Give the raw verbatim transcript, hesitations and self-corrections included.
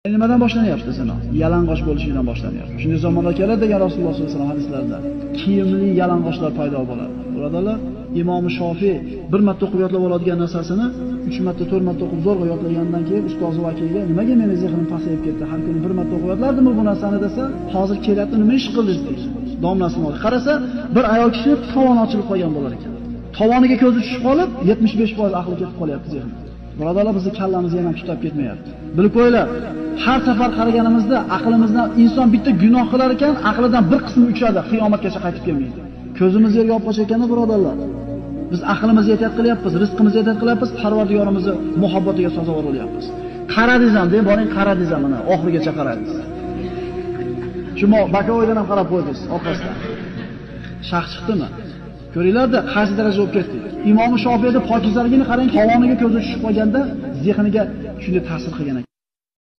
Nimadan boshlanyapti zino? Yalang'och bo'lishidan boshlanyapti. Shunday zamonlar keladi degan Rasululloh sollallohu alayhi vasallam hadislarida. Kiyimli yalang'ochlar paydo bo'ladi. Birodarlar, Imom Shofiy bir marta o'qib yodlab oladigan narsasini uch marta, to'rt marta o'qib zo'rg'a yodlagandan keyin ustozi vakiliga nimaga meni zehnim pasayib ketdi? Har kuni bir marta o'qib yodlardimmi bu narsani desa, hozir kelayapti, nima ish qildingiz deydi. Domlasini olib qarasa, bir ayol kishi tovoni ochilib qolgan bo'lar ekan. Tovoniga ko'zi tushib qolib, yetmish besh foiz aqli ketib qolyapti zehni. Birodarlar, bizni kallamiz ham tutab ketmayapti. Bilib qo'yinglar, har safar qaraganimizda aqlimizdan inson bitta gunoh qilar ekan, aqlidan bir qismi uchadi, qiyomatgacha qaytib kelmaydi. Ko'zimiz yerga olib qo'ysa ekan, birodarlar. Biz aqlimizni ehtiyot qilyapmiz, rizqimizni ehtiyot qilyapmiz, Parvardigorimizni muhabbatiga sazovor bo'lyapmiz. Qaradingiz ham, deb boring, qaradingiz ham, mana oxirigacha qaradingiz. Shimo Bakovoydan ham qarab qo'ydingiz, orqasidan. Shax chiqdimi? Ko'ringlar-da, qaysi daraja bo'lib ketdi. Imom Shofiyda pokizlargini qarang, tovoniga ko'zi tushib qolganda, zehniga shunday ta'sir qilgan ekan.